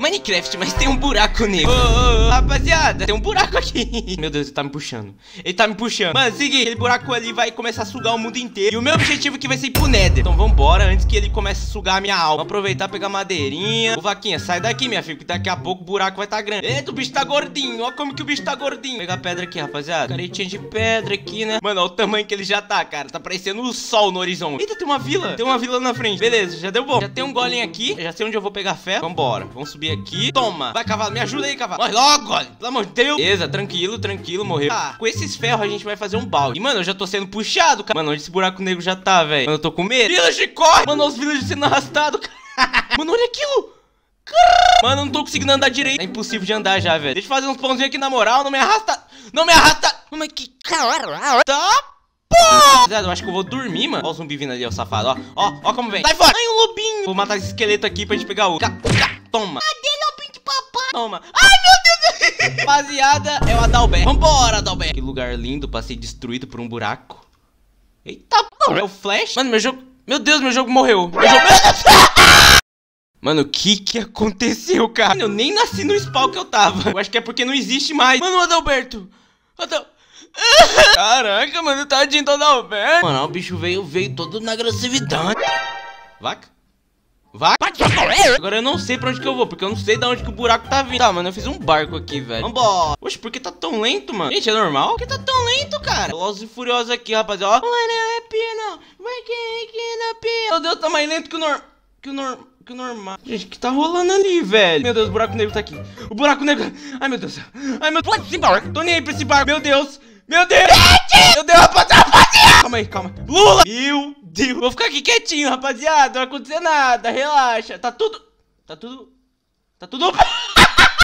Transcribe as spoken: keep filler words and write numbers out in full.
Minecraft, mas tem um buraco negro. Ô, ô, ô, rapaziada, tem um buraco aqui. Meu Deus, ele tá me puxando. Ele tá me puxando. Mano, seguinte, aquele buraco ali vai começar a sugar o mundo inteiro. E o meu objetivo aqui vai ser ir pro Nether. Então vambora, antes que ele comece a sugar a minha alma. Vamos aproveitar, pegar madeirinha. Ô, vaquinha, sai daqui, minha filha, que daqui a pouco o buraco vai tá grande. Eita, o bicho tá gordinho. Ó como que o bicho tá gordinho. Vou pegar pedra aqui, rapaziada. Caretinha de pedra aqui, né? Mano, olha o tamanho que ele já tá, cara. Tá parecendo o sol no horizonte. Eita, tem uma vila. Tem uma vila na frente. Beleza, já deu bom. Já tem um golem aqui. Já sei onde eu vou pegar ferro. Vambora. Vamos subir aqui. Toma. Vai, cavalo. Me ajuda aí, cavalo. Morre logo, golem. Pelo amor de Deus. Beleza, tranquilo, tranquilo. Morreu. Tá. Com esses ferros a gente vai fazer um balde. E, mano, eu já tô sendo puxado, cara. Mano, onde esse buraco negro já tá, velho? Mano, eu tô com medo. Village, corre. Mano, os villagers sendo arrastados, cara. Mano, olha aquilo. Mano, eu não tô conseguindo andar direito. É impossível de andar já, velho. Deixa eu fazer uns pãozinhos aqui na moral. Não me arrasta. Não me arrasta. Mas que cara. Tá. Pô! Eu acho que eu vou dormir, mano. Ó o zumbi vindo ali, ó, safado. Ó, ó, ó como vem. Sai fora. Ai, um lobinho. Vou matar esse esqueleto aqui pra gente pegar o... Toma. Cadê lobinho de papai? Toma. Ai, meu Deus. Rapaziada, é o Adalberto. Vambora, Adalberto. Que lugar lindo pra ser destruído por um buraco. Eita, pô. É o Flash? Mano, meu jogo... Meu Deus, meu jogo morreu. Meu jogo... Mano, o que que aconteceu, cara? Eu nem nasci no spawn que eu tava. Eu acho que é porque não existe mais. Mano, o Adalberto. Adal... Caraca, mano, tadinho do Adalberto. Mano, o bicho veio, veio todo na agressividade. Vaca? Vaca? Agora eu não sei pra onde que eu vou, porque eu não sei de onde que o buraco tá vindo. Tá, mano, eu fiz um barco aqui, velho. Vambora. Oxe, por que tá tão lento, mano? Gente, é normal? Por que tá tão lento, cara? Velozes e Furiosos aqui, rapaziada. Ó. Meu Deus, tá mais lento que o normal. Que o normal. Que normal. Gente, o que tá rolando ali, velho? Meu Deus, o buraco negro tá aqui. O buraco negro. Ai, meu Deus. Ai, meu Deus. Tô nem aí pra esse barco. Meu Deus. Meu Deus. Meu Deus, rapaziada. Calma aí, calma. Lula. Meu Deus. Vou ficar aqui quietinho, rapaziada. Não vai acontecer nada. Relaxa. Tá tudo. Tá tudo. Tá tudo.